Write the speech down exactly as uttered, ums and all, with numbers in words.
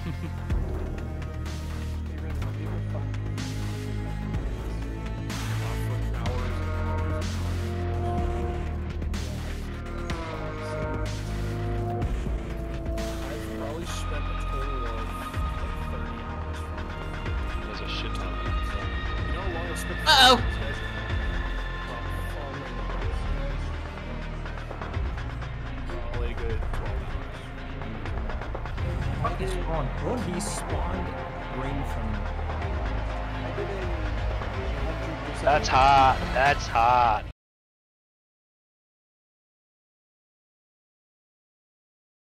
Uh-oh! What is spawned? Oh, he spawned rain from. That's hot. That's hot.